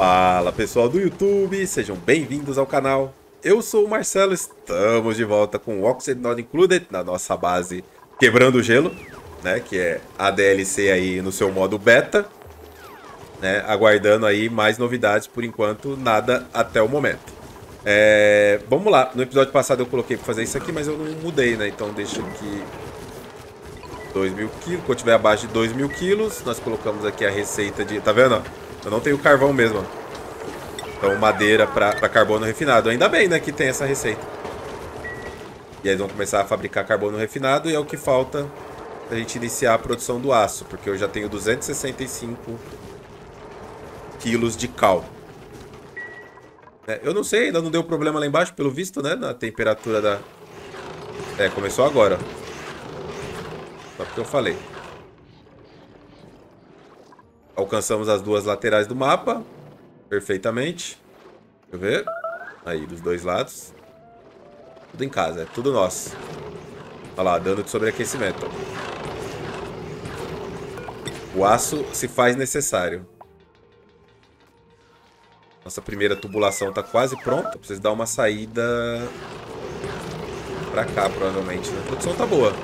Fala pessoal do YouTube, sejam bem-vindos ao canal. Eu sou o Marcelo, estamos de volta com o Oxygen Not Included na nossa base Quebrando o Gelo, né? Que é a DLC aí no seu modo beta, né? Aguardando aí mais novidades, por enquanto nada até o momento. Vamos lá, no episódio passado eu coloquei para fazer isso aqui, mas eu não mudei, né? Então deixa aqui 2.000 quilos, quando tiver abaixo de 2.000 quilos, nós colocamos aqui a receita de... Tá vendo? Eu não tenho carvão mesmo, ó. Então, madeira para carbono refinado. Ainda bem, né, que tem essa receita. E aí eles vão começar a fabricar carbono refinado e é o que falta pra gente iniciar a produção do aço. Porque eu já tenho 265 quilos de cal. Eu não sei, ainda não deu problema lá embaixo, pelo visto, né, na temperatura da... começou agora. Só porque eu falei. Alcançamos as duas laterais do mapa. Perfeitamente. Deixa eu ver. Aí, dos dois lados. Tudo em casa, é tudo nosso. Olha lá, dano de sobreaquecimento. O aço se faz necessário. Nossa primeira tubulação tá quase pronta. Preciso dar uma saída pra cá, provavelmente, né? A produção tá boa.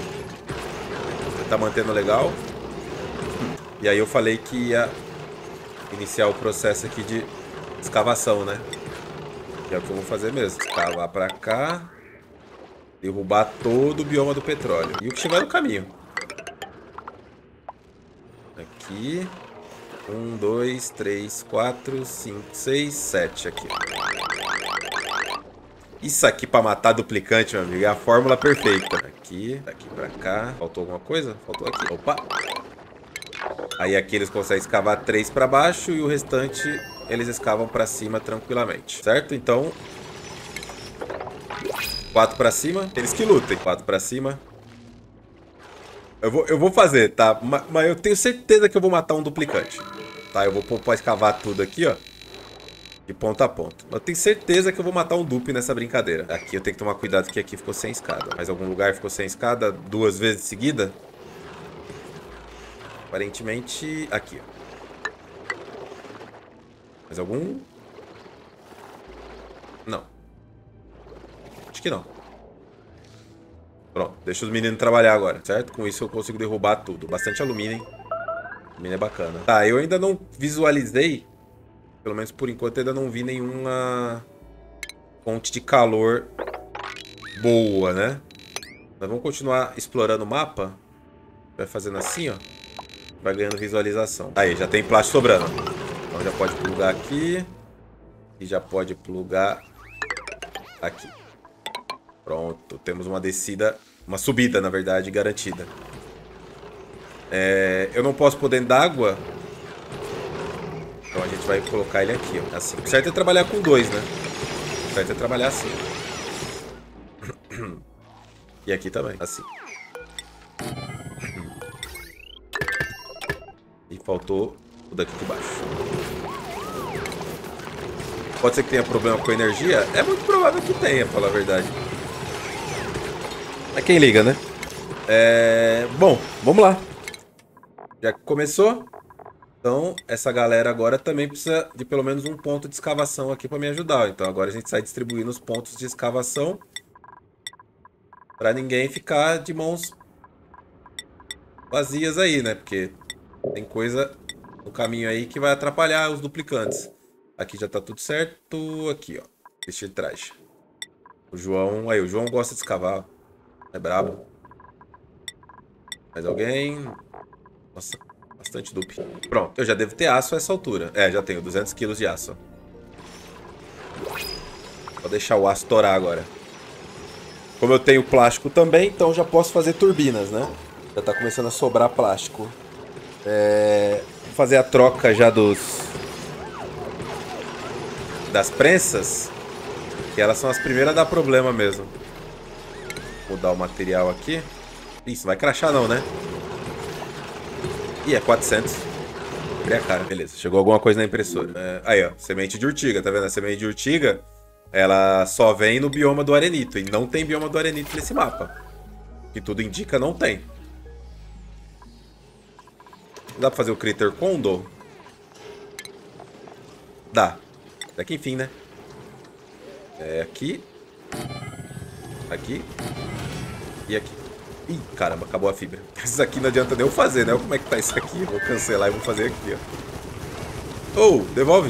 Tá mantendo legal. E aí eu falei que ia iniciar o processo aqui de escavação, né? Que é o que eu vou fazer mesmo. Escavar pra cá. Derrubar todo o bioma do petróleo. E o que tiver no caminho. Aqui. 1, 2, 3, 4, 5, 6, 7 aqui. Isso aqui pra matar duplicante, meu amigo, é a fórmula perfeita. Aqui, daqui pra cá. Faltou alguma coisa? Faltou aqui. Opa! Aí aqui eles conseguem escavar 3 para baixo e o restante eles escavam para cima tranquilamente, certo? Então 4 para cima, eles que lutem. 4 para cima. Eu vou fazer, tá? Mas eu tenho certeza que eu vou matar um duplicante. Tá, eu vou pôr pra escavar tudo aqui, ó. De ponta a ponta. Eu tenho certeza que eu vou matar um dupe nessa brincadeira. Aqui eu tenho que tomar cuidado que aqui ficou sem escada. Mais algum lugar ficou sem escada 2 vezes em seguida? Aparentemente, aqui, ó. Mais algum? Não. Acho que não. Pronto, deixa os meninos trabalhar agora, certo? Com isso eu consigo derrubar tudo. Bastante alumínio, hein? Alumínio é bacana. Tá, eu ainda não visualizei, pelo menos por enquanto ainda não vi nenhuma fonte de calor boa, né? Nós vamos continuar explorando o mapa. Vai fazendo assim, ó. Vai ganhando visualização. Aí, já tem plástico sobrando. Então já pode plugar aqui. E já pode plugar aqui. Pronto. Temos uma descida, uma subida, na verdade, garantida. Eu não posso pôr dentro d'água. Então a gente vai colocar ele aqui, ó. Assim. O certo é trabalhar com 2, né? O certo é trabalhar assim. E aqui também, assim. E faltou o daqui de baixo. Pode ser que tenha problema com a energia? É muito provável que tenha, pra falar a verdade. Mas quem liga, né? Bom, vamos lá. Já que começou, então essa galera agora também precisa de pelo menos um ponto de escavação aqui pra me ajudar. Então agora a gente sai distribuindo os pontos de escavação pra ninguém ficar de mãos vazias aí, né? Porque tem coisa no caminho aí que vai atrapalhar os duplicantes. Aqui já tá tudo certo. Aqui, ó. Vestir traje. O João... Aí, o João gosta de escavar. É brabo. Mais alguém? Nossa, bastante dupe. Pronto, eu já devo ter aço a essa altura. Já tenho 200 quilos de aço. Vou deixar o aço torar agora. Como eu tenho plástico também, então já posso fazer turbinas, né? Já tá começando a sobrar plástico. Vou fazer a troca já das prensas, que elas são as primeiras a dar problema mesmo. Vou mudar o material aqui. Isso, vai crachar não, né? Ih, é 400. Abri a cara, beleza. Chegou alguma coisa na impressora. Aí, ó, semente de urtiga, tá vendo? A semente de urtiga, ela só vem no bioma do arenito. E não tem bioma do arenito nesse mapa. O que tudo indica, não tem. Dá pra fazer o Critter Condor? Dá. Até que enfim, né? É aqui. Aqui. E aqui. Ih, caramba, acabou a fibra. Isso aqui não adianta nem eu fazer, né? Como é que tá isso aqui? Vou cancelar e vou fazer aqui, ó. Oh, devolve.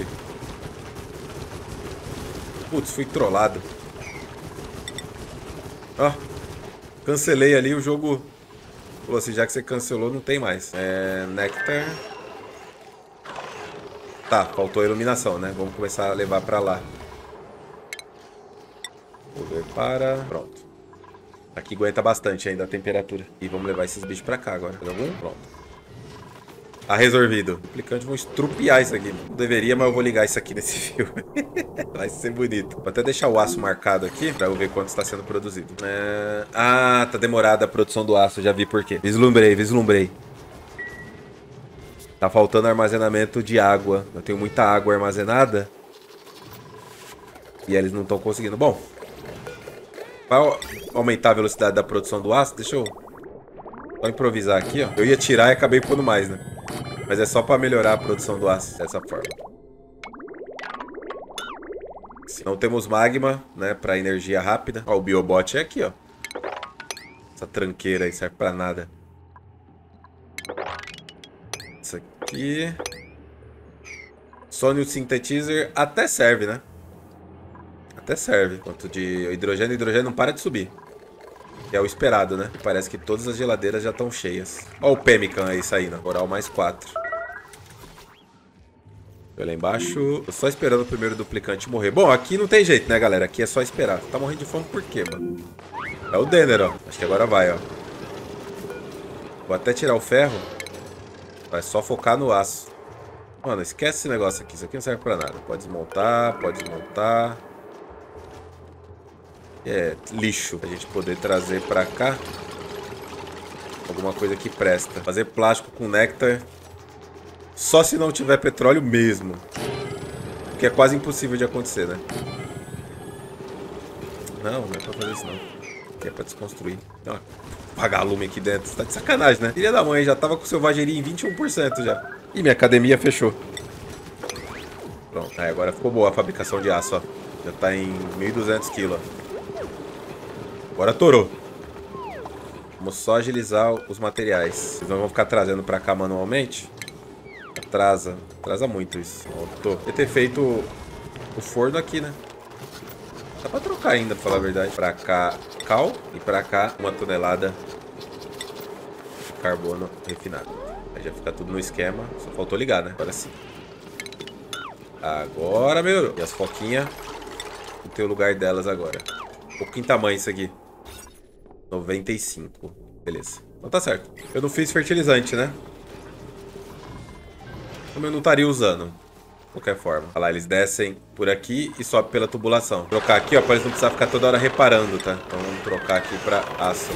Putz, fui trollado. Ó. Cancelei ali, o jogo falou assim, já que você cancelou, não tem mais. Nectar. Tá, faltou a iluminação, né? Vamos começar a levar pra lá. Mover para... Pronto. Aqui aguenta bastante ainda a temperatura. E vamos levar esses bichos pra cá agora. Tem algum? Pronto. Tá resolvido. Duplicantes vão estrupiar isso aqui. Não deveria, mas eu vou ligar isso aqui nesse fio. Vai ser bonito. Vou até deixar o aço marcado aqui pra eu ver quanto está sendo produzido. Ah, tá demorada a produção do aço. Já vi por quê. Vislumbrei. Tá faltando armazenamento de água. Eu tenho muita água armazenada. E eles não estão conseguindo. Bom, para aumentar a velocidade da produção do aço, deixa eu só improvisar aqui, ó. Eu ia tirar e acabei pondo mais, né? Mas é só para melhorar a produção do aço dessa forma. Não temos magma, né? Para energia rápida. Ó, o biobot é aqui, ó. Essa tranqueira aí serve para nada. Isso aqui. Sonic Synthetizer até serve, né? Até serve. Quanto de hidrogênio não para de subir. Que é o esperado, né? E parece que todas as geladeiras já estão cheias. Ó o Pemmican aí saindo. Coral mais 4. Olha lá embaixo. Tô só esperando o primeiro duplicante morrer. Bom, aqui não tem jeito, né, galera? Aqui é só esperar. Tá morrendo de fome por quê, mano? É o Denner, ó. Acho que agora vai, ó. Vou até tirar o ferro. Vai só focar no aço. Mano, esquece esse negócio aqui. Isso aqui não serve pra nada. Pode desmontar, pode desmontar. É lixo pra gente poder trazer pra cá alguma coisa que presta. Fazer plástico com néctar só se não tiver petróleo mesmo, que é quase impossível de acontecer, né? Não é pra fazer isso não. Aqui é pra desconstruir. Então, apagar lume aqui dentro. Você tá de sacanagem, né? Filha da mãe, já tava com selvageria em 21% já. Ih, minha academia fechou. Pronto, aí agora ficou boa a fabricação de aço, ó. Já tá em 1.200 kg. Agora torou. Vamos só agilizar os materiais. Vocês não vão ficar trazendo pra cá manualmente? Atrasa muito isso. Voltou. Podia ter feito o forno aqui, né? Dá pra trocar ainda, pra falar a verdade. Pra cá, cal. E pra cá, 1 tonelada de carbono refinado. Aí já fica tudo no esquema. Só faltou ligar, né? Agora sim. Agora melhorou. E as foquinhas vão ter o lugar delas agora. Um pouquinho em tamanho isso aqui. 95. Beleza. Então tá certo. Eu não fiz fertilizante, né? Como eu não estaria usando. De qualquer forma. Olha lá, eles descem por aqui e sobem pela tubulação. Vou trocar aqui, ó, pra eles não precisar ficar toda hora reparando, tá? Então vamos trocar aqui pra aço.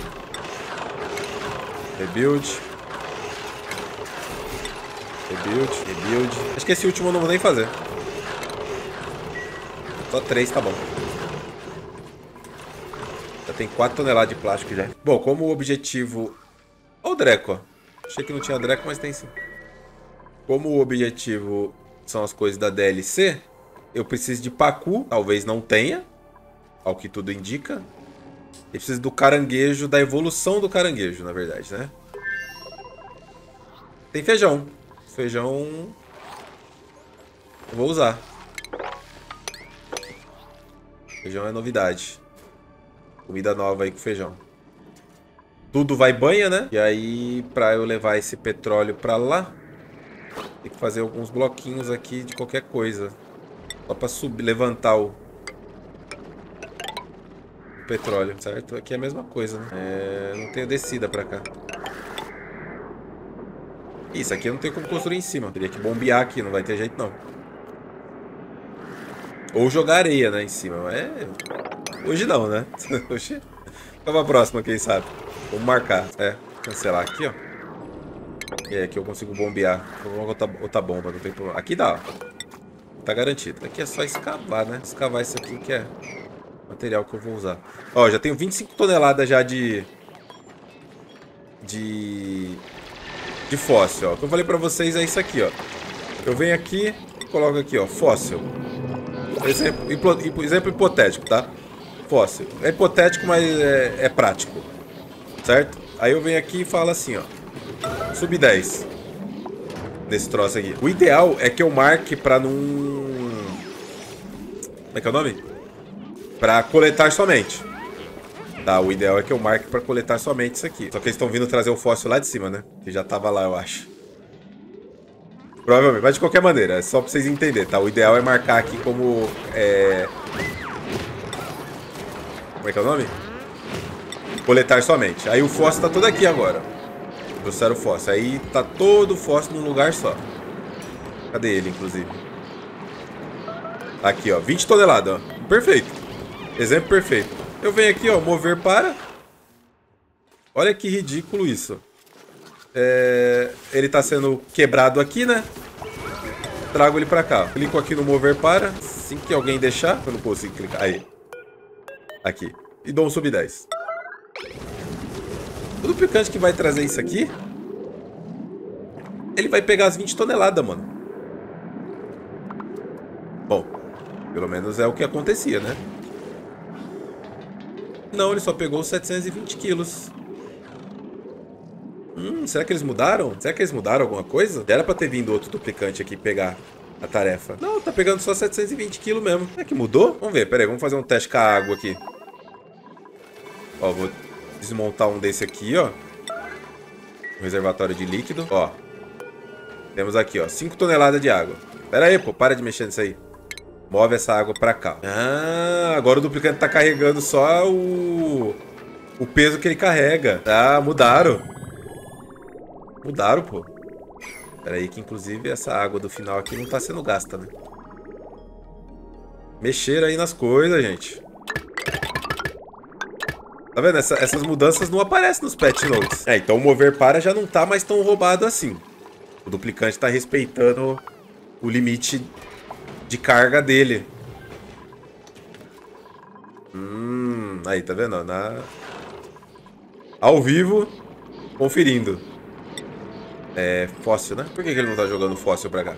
Rebuild. Rebuild. Acho que esse último eu não vou nem fazer. Só 3 tá bom. Já tem 4 toneladas de plástico já. Bom, como o objetivo... Olha o Dreco, ó. Achei que não tinha Dreco, mas tem sim. Como o objetivo são as coisas da DLC, eu preciso de pacu. Talvez não tenha, ao que tudo indica. E preciso do caranguejo, da evolução do caranguejo, na verdade, né? Tem feijão. Feijão... eu vou usar. Feijão é novidade. Comida nova aí com feijão. Tudo vai banha, né? E aí, pra eu levar esse petróleo pra lá, tem que fazer alguns bloquinhos aqui de qualquer coisa. Só pra subir, levantar o petróleo, certo? Aqui é a mesma coisa, né? Não tem a descida pra cá. Isso aqui eu não tenho como construir em cima. Teria que bombear aqui, não vai ter jeito não. Ou jogar areia, né, em cima. Mas hoje não, né? Hoje... Fica pra próxima, quem sabe. Vamos marcar. Cancelar aqui, ó. E aí, aqui eu consigo bombear. Vou colocar outra bomba, não tem problema. Aqui dá, ó. Tá garantido. Aqui é só escavar, né? Escavar isso aqui que é material que eu vou usar. Ó, já tenho 25 toneladas já de fóssil, ó. O que eu falei pra vocês é isso aqui, ó. Eu venho aqui, coloco aqui, ó, fóssil. Exemplo hipotético, tá? Fóssil. É hipotético, mas é prático. Certo? Aí eu venho aqui e falo assim, ó. Sub 10. Nesse troço aqui. O ideal é que eu marque pra não... Como é que é o nome? Pra coletar somente. Tá, o ideal é que eu marque pra coletar somente isso aqui. Só que eles estão vindo trazer o fóssil lá de cima, né? Que já tava lá, eu acho. Provavelmente, mas de qualquer maneira, é só pra vocês entenderem, tá? O ideal é marcar aqui como... Como é que é o nome? Coletar somente. Aí o fóssil tá todo aqui agora. Trouxeram o fóssil. Aí tá todo o fóssil num lugar só. Cadê ele, inclusive? Aqui, ó. 20 toneladas, ó. Perfeito. Exemplo perfeito. Eu venho aqui, ó. Mover para. Olha que ridículo isso. Ele tá sendo quebrado aqui, né? Trago ele pra cá. Clico aqui no mover para. Assim que alguém deixar. Eu não consigo clicar. Aí. Aqui. E dou um sub 10. O duplicante que vai trazer isso aqui, ele vai pegar as 20 toneladas, mano. Bom, pelo menos é o que acontecia, né? Não, ele só pegou 720 quilos. Será que eles mudaram? Será que eles mudaram alguma coisa? Era pra ter vindo outro duplicante aqui pegar a tarefa. Não, tá pegando só 720 quilos mesmo. É que mudou? Vamos ver, pera aí, vamos fazer um teste com a água aqui. Ó, vou desmontar um desse aqui, ó. Um reservatório de líquido, ó. Temos aqui, ó, 5 toneladas de água. Pera aí, pô, para de mexer nisso aí. Move essa água pra cá. Ah, agora o duplicante tá carregando só o peso que ele carrega. Ah, mudaram. Mudaram, pô. Pera aí que, inclusive, essa água do final aqui não tá sendo gasta, né? Mexer aí nas coisas, gente. Tá vendo? Essas mudanças não aparecem nos patch notes. Então o mover para já não tá mais tão roubado assim. O duplicante tá respeitando o limite de carga dele. Aí, tá vendo? Ao vivo, conferindo. Fóssil, né? Por que ele não tá jogando fóssil pra cá?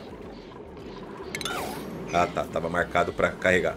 Ah, tá. Tava marcado pra carregar.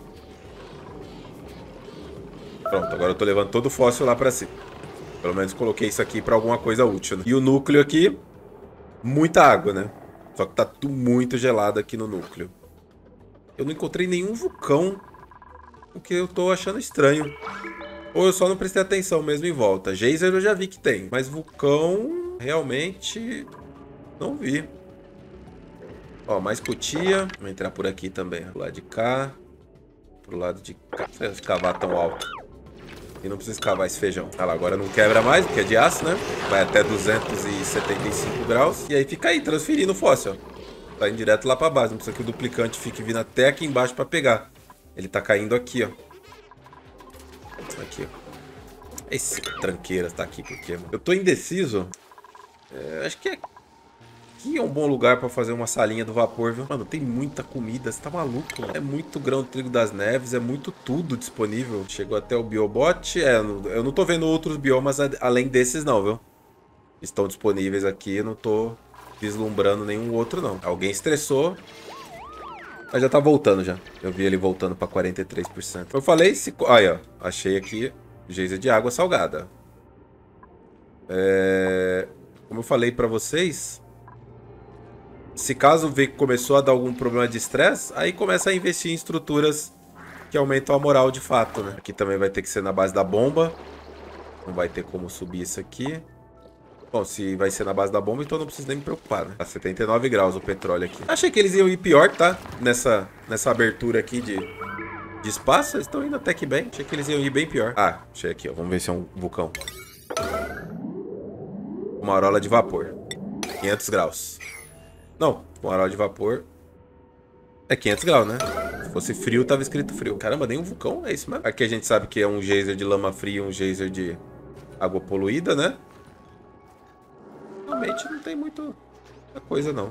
Pronto, agora eu tô levando todo o fóssil lá pra cima. Pelo menos coloquei isso aqui pra alguma coisa útil, né? E o núcleo aqui, muita água, né? Só que tá tudo muito gelado aqui no núcleo. Eu não encontrei nenhum vulcão, o que eu tô achando estranho. Ou eu só não prestei atenção mesmo em volta. Geyser eu já vi que tem, mas vulcão realmente não vi. Ó, mais cutia. Vou entrar por aqui também. Pro lado de cá. Pro lado de cá. Não precisa cavar tão alto. E não precisa cavar esse feijão. Ah lá, agora não quebra mais, porque é de aço, né? Vai até 275 graus. E aí fica aí, transferindo o fóssil. Tá indo direto lá pra base. Não precisa que o duplicante fique vindo até aqui embaixo pra pegar. Ele tá caindo aqui, ó. Aqui, ó. Esse tranqueira tá aqui porque eu tô indeciso. Acho que aqui é um bom lugar pra fazer uma salinha do vapor, viu? Mano, tem muita comida, você tá maluco, mano. É muito grão de trigo das neves, é muito tudo disponível. Chegou até o biobot. Eu não tô vendo outros biomas além desses não, viu? Estão disponíveis aqui, eu não tô vislumbrando nenhum outro não. Alguém estressou, mas já tá voltando já. Eu vi ele voltando pra 43%. Eu falei, aí ó, achei aqui geyser de água salgada. Como eu falei pra vocês, se caso ver que começou a dar algum problema de estresse, aí começa a investir em estruturas que aumentam a moral de fato, né? Aqui também vai ter que ser na base da bomba. Não vai ter como subir isso aqui. Bom, se vai ser na base da bomba, então não preciso nem me preocupar, né? Tá 79 graus o petróleo aqui. Achei que eles iam ir pior, tá? Nessa abertura aqui de espaço. Eles estão indo até que bem. Achei que eles iam ir bem pior. Ah, achei aqui, ó. Vamos ver se é um vulcão. Uma aurola de vapor. 500 graus. Não, uma aurola de vapor é 500 graus, né? Se fosse frio, tava escrito frio. Caramba, nem um vulcão, é isso mesmo? Aqui a gente sabe que é um geyser de lama fria, um geyser de água poluída, né? Realmente não tem muita coisa, não.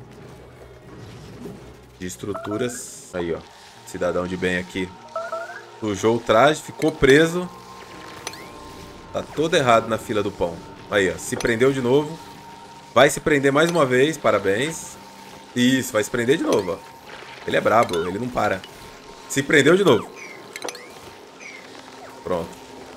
De estruturas. Aí, ó. Cidadão de bem aqui. Sujou o traje, ficou preso. Tá todo errado na fila do pão. Aí, ó. Se prendeu de novo. Vai se prender mais uma vez. Parabéns. Isso, vai se prender de novo, ó. Ele é brabo, ele não para. Se prendeu de novo. Pronto.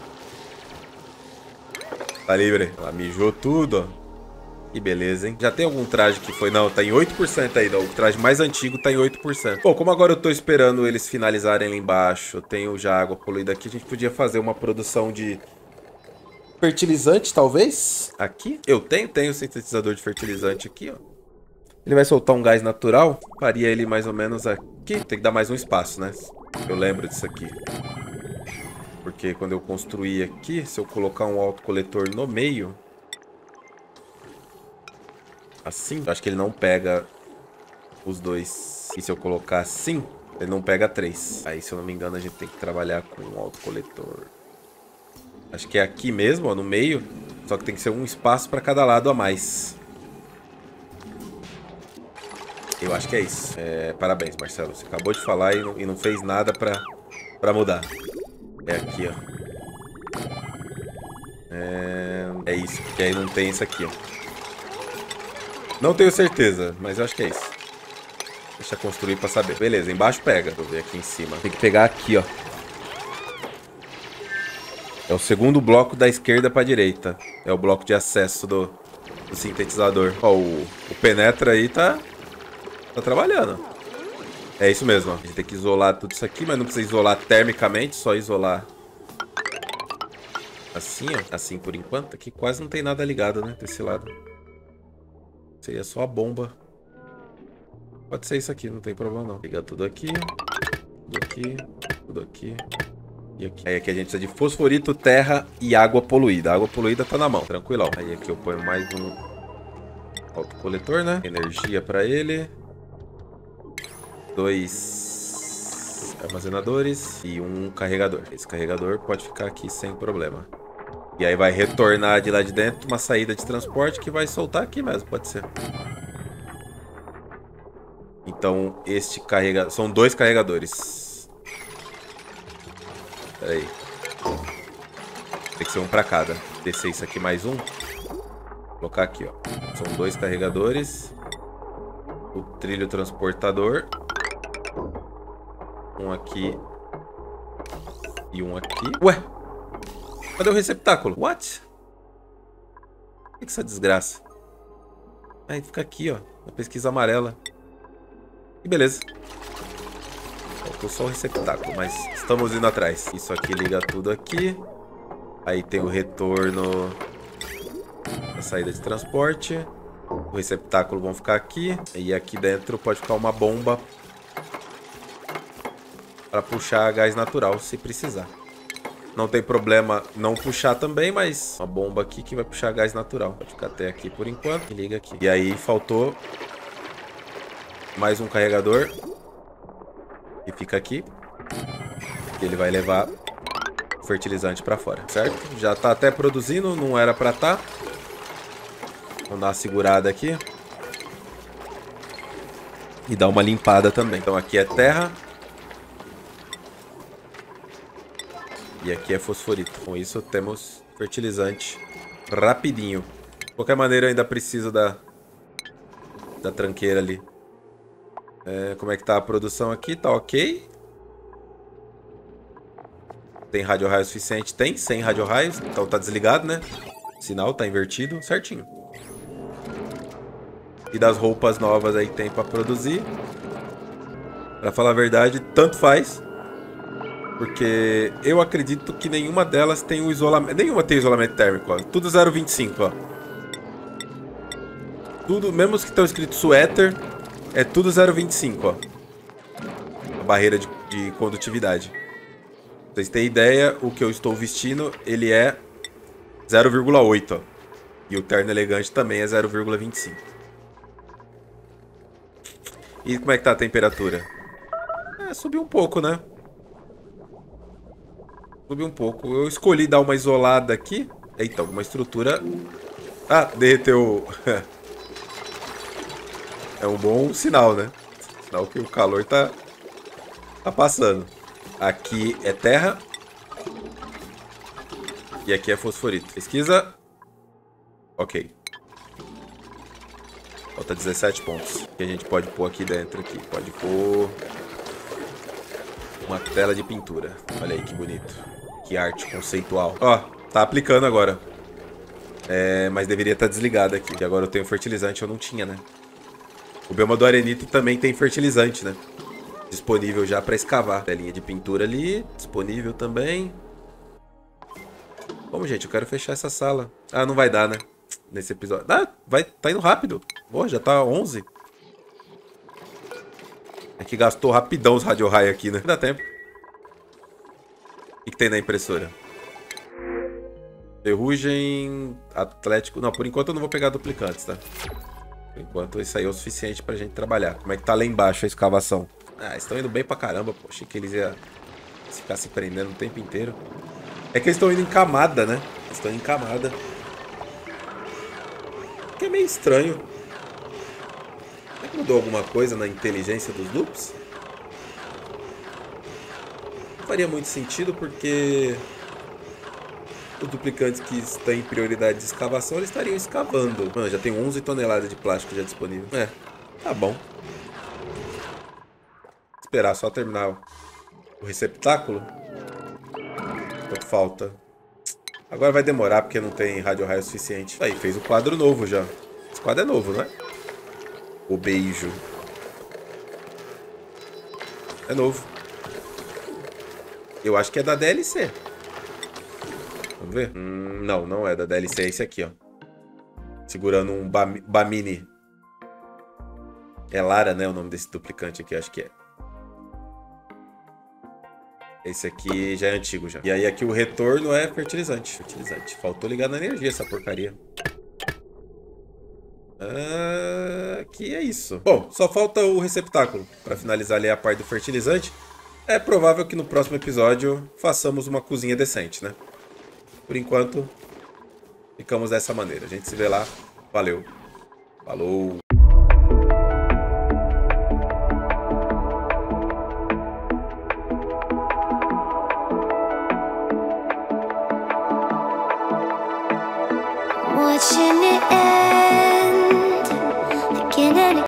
Tá livre. Ela mijou tudo, ó. Que beleza, hein? Já tem algum traje que foi... Não, tá em 8% ainda. O traje mais antigo tá em 8%. Bom, como agora eu tô esperando eles finalizarem lá embaixo, eu tenho já água poluída aqui, a gente podia fazer uma produção de fertilizante, talvez? Aqui? Eu tenho sintetizador de fertilizante aqui, ó. Ele vai soltar um gás natural. Faria ele mais ou menos aqui. Tem que dar mais um espaço, né? Eu lembro disso aqui. Porque quando eu construí aqui, se eu colocar um autocoletor no meio... Assim, eu acho que ele não pega os dois. E se eu colocar assim, ele não pega 3. Aí, se eu não me engano, a gente tem que trabalhar com um autocoletor. Acho que é aqui mesmo, ó, no meio. Só que tem que ser um espaço para cada lado a mais. Eu acho que é isso. Parabéns, Marcelo. Você acabou de falar e não fez nada pra mudar. É aqui, ó. É isso, porque aí não tem isso aqui, ó. Não tenho certeza, mas eu acho que é isso. Deixa eu construir pra saber. Beleza, embaixo pega. Deixa eu ver aqui em cima. Tem que pegar aqui, ó. É o segundo bloco da esquerda pra direita. É o bloco de acesso do sintetizador. Ó, o penetra aí tá trabalhando. É isso mesmo, ó. A gente tem que isolar tudo isso aqui, mas não precisa isolar termicamente, só isolar assim, ó. Assim por enquanto. Aqui quase não tem nada ligado, né? Desse lado. Seria só a bomba. Pode ser isso aqui, não tem problema não. Liga tudo aqui. Tudo aqui. Tudo aqui. E aqui. Aí aqui a gente precisa de fosforito, terra e água poluída. A água poluída tá na mão, tranquilão. Aí aqui eu ponho mais um autocoletor, né? Energia pra ele. 2 armazenadores e um carregador. Esse carregador pode ficar aqui sem problema. E aí vai retornar de lá de dentro uma saída de transporte que vai soltar aqui mesmo, pode ser. Então, este carregador... São 2 carregadores. Pera aí. Tem que ser um pra cada. Descer isso aqui mais um. Vou colocar aqui, ó. São 2 carregadores. O trilho transportador. Um aqui. E um aqui. Ué! Cadê o receptáculo? What? O que é essa desgraça? Aí fica aqui, ó. Na pesquisa amarela. E beleza. Faltou só o receptáculo, mas estamos indo atrás. Isso aqui liga tudo aqui. Aí tem o retorno da saída de transporte. O receptáculo vão ficar aqui. E aqui dentro pode ficar uma bomba para puxar gás natural, se precisar. Não tem problema não puxar também, mas uma bomba aqui que vai puxar gás natural. Pode ficar até aqui por enquanto. E liga aqui. E aí faltou mais um carregador. E fica aqui. Ele vai levar o fertilizante para fora, certo? Já tá até produzindo, não era para tá. Vamos dar uma segurada aqui. E dar uma limpada também. Então aqui é terra. E aqui é fosforito. Com isso temos fertilizante rapidinho. De qualquer maneira eu ainda preciso da tranqueira ali. Como é que tá a produção aqui? Tá ok. Tem radio-raio suficiente? Tem, sem radio-raios. Então tá desligado, né? O sinal tá invertido, certinho. E das roupas novas aí tem pra produzir. Pra falar a verdade, tanto faz. Porque eu acredito que nenhuma delas tem um isolamento. Nenhuma tem isolamento térmico, ó. Tudo 0,25, ó. Tudo, mesmo que estão escrito suéter, é tudo 0,25, ó. A barreira de condutividade. Pra vocês terem ideia, o que eu estou vestindo, ele é 0,8, ó. E o terno elegante também é 0,25. E como é que tá a temperatura? Subiu um pouco, né? Subiu um pouco. Eu escolhi dar uma isolada aqui. Eita, alguma estrutura... Ah, derreteu. É um bom sinal, né? Sinal que o calor tá passando. Aqui é terra. E aqui é fosforito. Pesquisa. Ok. Falta 17 pontos. O que a gente pode pôr aqui dentro? Aqui. Pode pôr uma tela de pintura. Olha aí que bonito. Que arte conceitual. Ó, tá aplicando agora. Mas deveria estar desligado aqui. Que agora eu tenho fertilizante, eu não tinha, né? O bioma do arenito também tem fertilizante, né? Disponível já pra escavar. Telinha de pintura ali. Disponível também. Como, gente? Eu quero fechar essa sala. Ah, não vai dar, né? Nesse episódio. Ah, tá indo rápido. Pô, já tá 11. É que gastou rapidão os radio-raio aqui, né? Não dá tempo. O que tem na impressora? Ferrugem, Atlético... Não, por enquanto eu não vou pegar duplicantes, tá? Por enquanto isso aí é o suficiente pra gente trabalhar. Como é que tá lá embaixo a escavação? Ah, eles estão indo bem pra caramba, pô. Achei que eles iam ficar se prendendo o tempo inteiro. É que eles estão indo em camada, né? Eles estão em camada. Que é meio estranho. Será que mudou alguma coisa na inteligência dos loops? Não faria muito sentido porque os duplicantes que estão em prioridade de escavação, eles estariam escavando. Mano, já tem 11 toneladas de plástico já disponível. É, tá bom. Esperar só terminar o receptáculo. Quanto falta? Agora vai demorar porque não tem radio-raio suficiente. Aí, fez o quadro novo já. Esse quadro é novo, não é? O beijo. É novo. Eu acho que é da DLC. Vamos ver? Não, não é da DLC. É esse aqui, ó. Segurando um Bamini. É Lara, né? O nome desse duplicante aqui, acho que é. Esse aqui já é antigo já. E aí aqui o retorno é fertilizante. Fertilizante. Faltou ligar na energia essa porcaria. Aqui é isso. Bom, só falta o receptáculo para finalizar ali a parte do fertilizante. É provável que no próximo episódio façamos uma cozinha decente, né? Por enquanto, ficamos dessa maneira. A gente se vê lá. Valeu. Falou. Watching it